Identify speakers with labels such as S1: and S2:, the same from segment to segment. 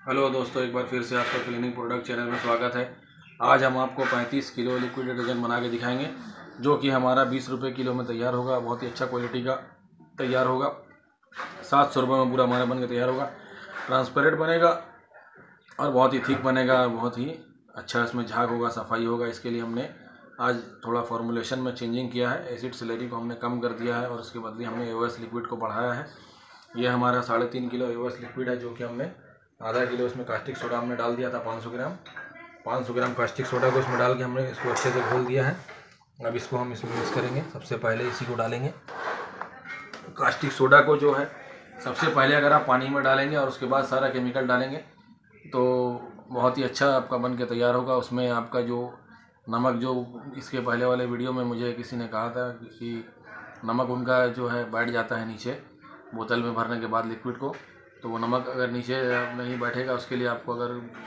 S1: Hello दोस्तों, एक बार फिर से आपका क्लीनिंग प्रोडक्ट चैनल में स्वागत है। आज हम आपको 35 किलो लिक्विड डिटर्जेंट बना के दिखाएंगे, जो कि हमारा 20 रुपये किलो में तैयार होगा। बहुत ही अच्छा क्वालिटी का तैयार होगा। 700 रुपये में पूरा हमारा बन के तैयार होगा। ट्रांसपेरेंट बनेगा और बहुत ही थिक बनेगा। बहुत ही अच्छा इसमें झाग होगा, सफाई होगा। इसके लिए हमने आज थोड़ा फॉर्मुलेशन में चेंजिंग किया है। एसिड स्लरी को हमने कम कर दिया है और उसके बदले हमने एओएस लिक्विड को बढ़ाया है। ये हमारा 3.5 किलो एओएस लिक्विड है, जो कि हमने आधा किलो इसमें कास्टिक सोडा हमने डाल दिया था। 500 ग्राम कास्टिक सोडा को इसमें डाल के हमने इसको अच्छे से घोल दिया है। अब इसको हम इसमें मिक्स करेंगे। सबसे पहले इसी को डालेंगे। कास्टिक सोडा को जो है सबसे पहले अगर आप पानी में डालेंगे और उसके बाद सारा केमिकल डालेंगे तो बहुत ही अच्छा आपका बन के तैयार होगा। उसमें आपका जो नमक, जो इसके पहले वाले वीडियो में मुझे किसी ने कहा था कि नमक उनका जो है बैठ जाता है नीचे बोतल में भरने के बाद लिक्विड को, तो वो नमक अगर नीचे नहीं बैठेगा, उसके लिए आपको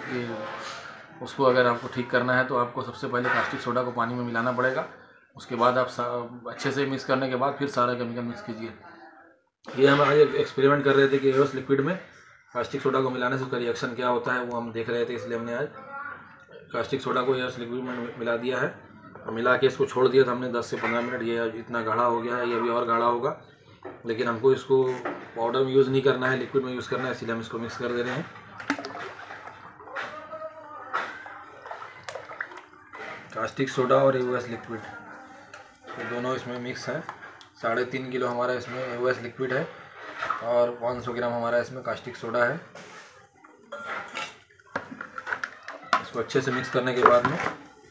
S1: अगर आपको ठीक करना है तो आपको सबसे पहले कास्टिक सोडा को पानी में मिलाना पड़ेगा। उसके बाद आप अच्छे से मिक्स करने के बाद फिर सारा केमिकल मिक्स कीजिए। ये हम आज एक्सपेरिमेंट कर रहे थे कि एओएस लिक्विड में कास्टिक सोडा को मिलाने से उसका रिएक्शन क्या होता है, वो हम देख रहे थे। इसलिए हमने आज कास्टिक सोडा को एओएस लिक्विड में मिला दिया है और मिला के इसको छोड़ दिया था हमने 10 से 15 मिनट। ये इतना गाढ़ा हो गया है, ये अभी और गाढ़ा होगा, लेकिन हमको इसको पाउडर में यूज़ नहीं करना है, लिक्विड में यूज़ करना है। इसलिए हम इसको मिक्स कर दे रहे हैं। कास्टिक सोडा और एओएस लिक्विड ये दोनों इसमें मिक्स है। 3.5 किलो हमारा इसमें एओएस लिक्विड है और 500 ग्राम हमारा इसमें कास्टिक सोडा है। इसको अच्छे से मिक्स करने के बाद में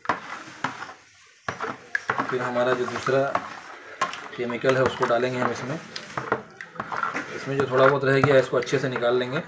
S1: फिर हमारा जो दूसरा केमिकल है उसको डालेंगे हम इसमें। इसमें जो थोड़ा बहुत रह गया इसको अच्छे से निकाल लेंगे।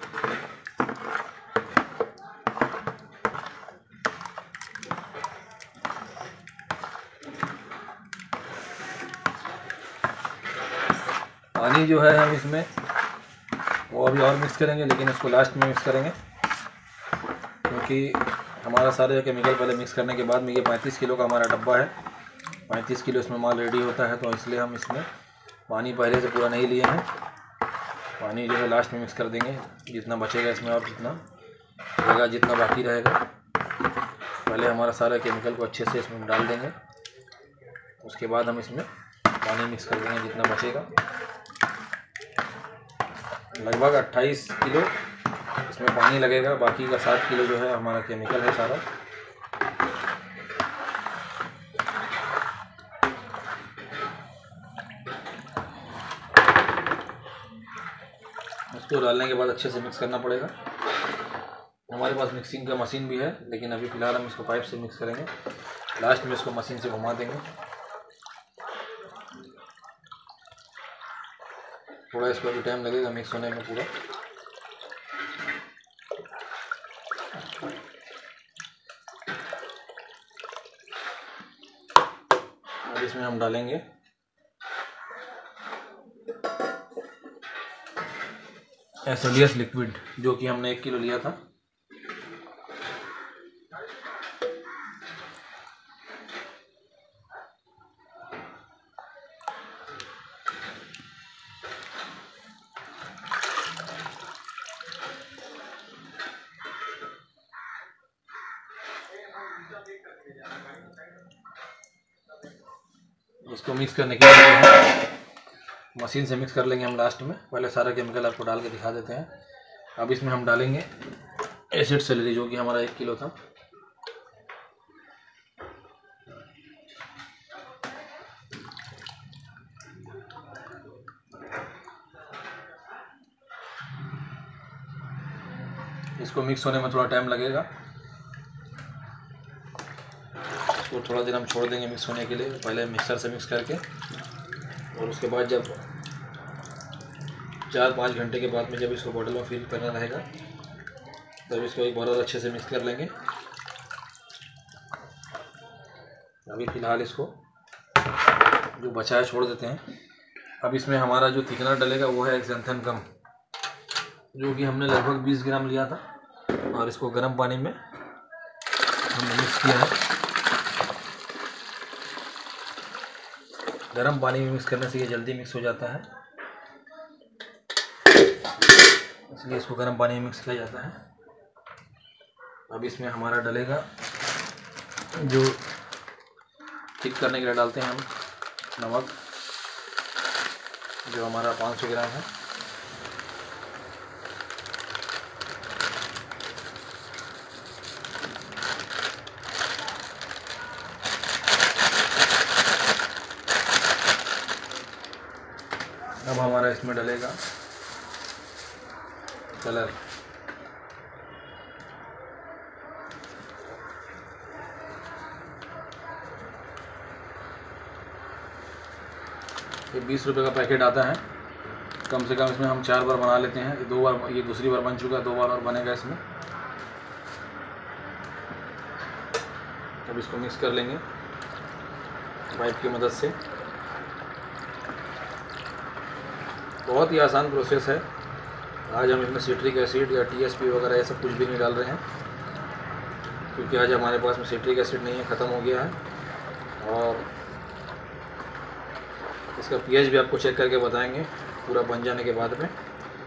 S1: पानी जो है हम इसमें वो अभी और मिक्स करेंगे, लेकिन इसको लास्ट में मिक्स करेंगे, क्योंकि हमारा सारे केमिकल पहले मिक्स करने के बाद में ये 35 किलो का हमारा डब्बा है। 35 किलो इसमें माल रेडी होता है, तो इसलिए हम इसमें पानी पहले से पूरा नहीं लिए हैं। पानी जो है लास्ट में मिक्स कर देंगे, जितना बचेगा इसमें और जितना रहेगा, जितना बाकी रहेगा। पहले हमारा सारा केमिकल को अच्छे से इसमें डाल देंगे, उसके बाद हम इसमें पानी मिक्स कर देंगे जितना बचेगा। लगभग 28 किलो इसमें पानी लगेगा, बाकी का 7 किलो जो है हमारा केमिकल है सारा। इसको डालने के बाद अच्छे से मिक्स करना पड़ेगा। हमारे पास मिक्सिंग का मशीन भी है, लेकिन अभी फ़िलहाल हम इसको पाइप से मिक्स करेंगे। लास्ट में इसको मशीन से घुमा देंगे। थोड़ा इसको अभी टाइम लगेगा मिक्स होने में पूरा। अब इसमें हम डालेंगे एसएलएस लिक्विड, जो कि हमने 1 किलो लिया था। इसको मिक्स करने के लिए मशीन से मिक्स कर लेंगे हम लास्ट में। पहले सारा केमिकल आपको डाल के दिखा देते हैं। अब इसमें हम डालेंगे एसिड सेलेरी, जो कि हमारा 1 किलो था। इसको मिक्स होने में थोड़ा टाइम लगेगा। इसको थोड़ा देर हम छोड़ देंगे मिक्स होने के लिए, पहले मिक्सर से मिक्स करके, और उसके बाद जब 4-5 घंटे के बाद में जब इसको बॉटल में फिल करना रहेगा तब इसको एक बार और अच्छे से मिक्स कर लेंगे। अभी फ़िलहाल इसको जो बचा है छोड़ देते हैं। अब इसमें हमारा जो थिकनर डलेगा वो है एक्सेंथन कम, जो कि हमने लगभग 20 ग्राम लिया था, और इसको गर्म पानी में हमने मिक्स किया है। गर्म पानी में मिक्स करने से ये जल्दी मिक्स हो जाता है, इसलिए इसको गर्म पानी में मिक्स किया जाता है। अब इसमें हमारा डलेगा जो थिक करने के लिए डालते हैं हम नमक, जो हमारा 500 ग्राम है। अब हमारा इसमें डलेगा कलर। ये 20 रुपये का पैकेट आता है। कम से कम इसमें हम 4 बार बना लेते हैं। ये 2 बार, ये दूसरी बार बन चुका है, 2 बार और बनेगा इसमें। अब इसको मिक्स कर लेंगे पाइप की मदद से। बहुत ही आसान प्रोसेस है। आज हम इसमें सिट्रिक एसिड या TSP वगैरह ये सब कुछ भी नहीं डाल रहे हैं, क्योंकि आज हमारे पास में सिट्रिक एसिड नहीं है, ख़त्म हो गया है। और इसका pH भी आपको चेक करके बताएंगे पूरा बन जाने के बाद में।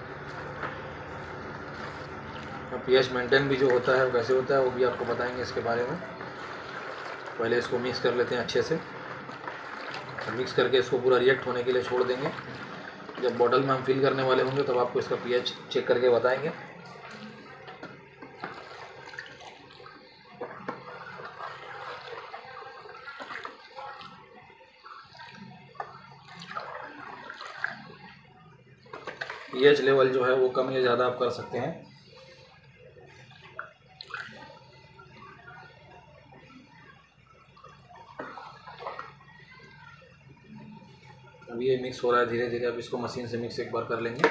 S1: pH मेंटेन भी जो होता है वो कैसे होता है वो भी आपको बताएंगे इसके बारे में। पहले इसको मिक्स कर लेते हैं अच्छे से। मिक्स करके इसको पूरा रिएक्ट होने के लिए छोड़ देंगे। जब बॉटल में हम फिल करने वाले होंगे तब आपको इसका pH चेक करके बताएंगे। pH लेवल जो है वो कम या ज़्यादा आप कर सकते हैं। अब ये मिक्स हो रहा है धीरे धीरे। अब इसको मशीन से मिक्स एक बार कर लेंगे।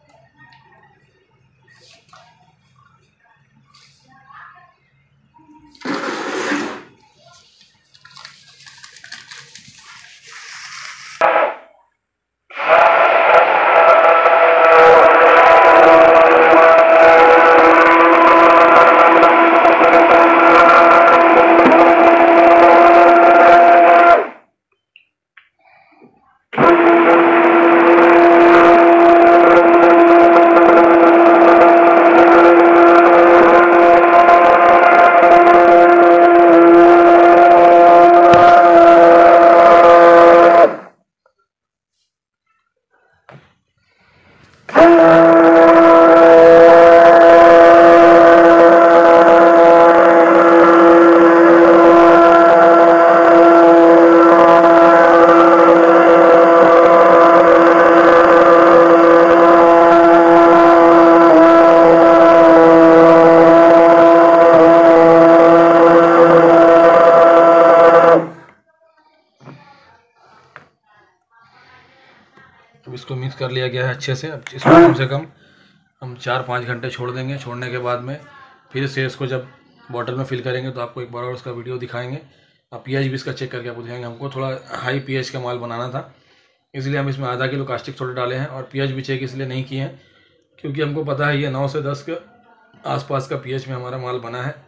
S1: अब इसको मिक्स कर लिया गया है अच्छे से। अब इसको कम से कम हम 4-5 घंटे छोड़ देंगे। छोड़ने के बाद में फिर से इसको जब बॉटल में फिल करेंगे तो आपको एक बार और उसका वीडियो दिखाएंगे। अब pH भी इसका चेक करके आपको दिखाएंगे। हमको थोड़ा हाई pH का माल बनाना था, इसलिए हम इसमें आधा किलो कास्टिक सोडा डाले हैं। और pH भी चेक इसलिए नहीं किए हैं क्योंकि हमको पता है ये 9 से 10 के आसपास का pH में हमारा माल बना है।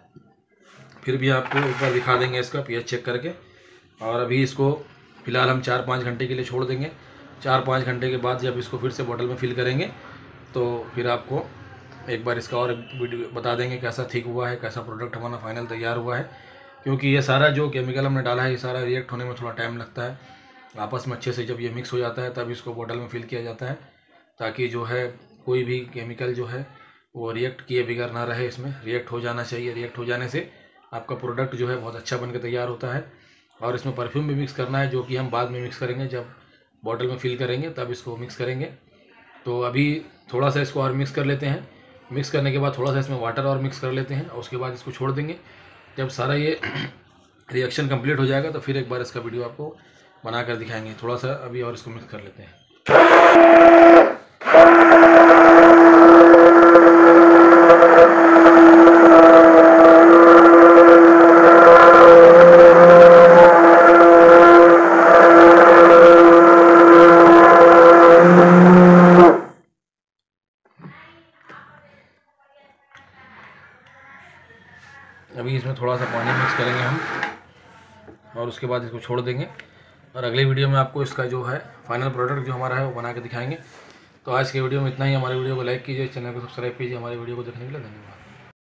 S1: फिर भी आपको एक बार दिखा देंगे इसका pH चेक करके। और अभी इसको फ़िलहाल हम 4-5 घंटे के लिए छोड़ देंगे। 4-5 घंटे के बाद जब इसको फिर से बॉटल में फिल करेंगे तो फिर आपको एक बार इसका और वीडियो बता देंगे कैसा ठीक हुआ है, कैसा प्रोडक्ट हमारा फाइनल तैयार हुआ है। क्योंकि ये सारा जो केमिकल हमने डाला है ये सारा रिएक्ट होने में थोड़ा टाइम लगता है। आपस में अच्छे से जब ये मिक्स हो जाता है तब इसको बॉटल में फिल किया जाता है, ताकि जो है कोई भी केमिकल जो है वो रिएक्ट किए बगैर ना रहे। इसमें रिएक्ट हो जाना चाहिए। रिएक्ट हो जाने से आपका प्रोडक्ट जो है बहुत अच्छा बनकर तैयार होता है। और इसमें परफ्यूम भी मिक्स करना है, जो कि हम बाद में मिक्स करेंगे। जब बॉटल में फिल करेंगे तब इसको मिक्स करेंगे। तो अभी थोड़ा सा इसको और मिक्स कर लेते हैं। मिक्स करने के बाद थोड़ा सा इसमें वाटर और मिक्स कर लेते हैं और उसके बाद इसको छोड़ देंगे। जब सारा ये रिएक्शन कंप्लीट हो जाएगा तो फिर एक बार इसका वीडियो आपको बना कर दिखाएंगे। थोड़ा सा अभी और इसको मिक्स कर लेते हैं। अभी इसमें थोड़ा सा पानी मिक्स करेंगे हम और उसके बाद इसको छोड़ देंगे। और अगले वीडियो में आपको इसका जो है फाइनल प्रोडक्ट जो हमारा है वो बना के दिखाएंगे। तो आज के वीडियो में इतना ही। हमारे वीडियो को लाइक कीजिए, चैनल को सब्सक्राइब कीजिए। हमारे वीडियो को देखने के लिए धन्यवाद।